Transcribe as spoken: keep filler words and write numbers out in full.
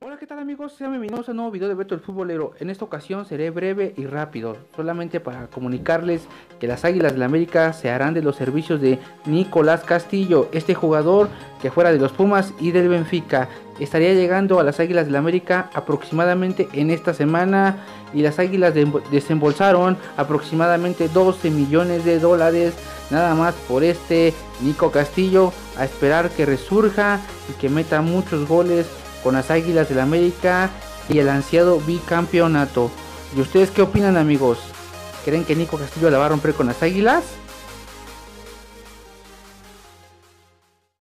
Hola, ¿qué tal amigos? Sean bienvenidos a un nuevo video de Beto el Futbolero. En esta ocasión seré breve y rápido, solamente para comunicarles que las Águilas del la América se harán de los servicios de Nicolás Castillo, este jugador que fuera de los Pumas y del Benfica. Estaría llegando a las Águilas del la América aproximadamente en esta semana y las Águilas desembolsaron aproximadamente doce millones de dólares nada más por este Nico Castillo, a esperar que resurja y que meta muchos goles con las Águilas del la América y el ansiado bicampeonato. ¿Y ustedes qué opinan, amigos? ¿Creen que Nico Castillo la va a romper con las Águilas?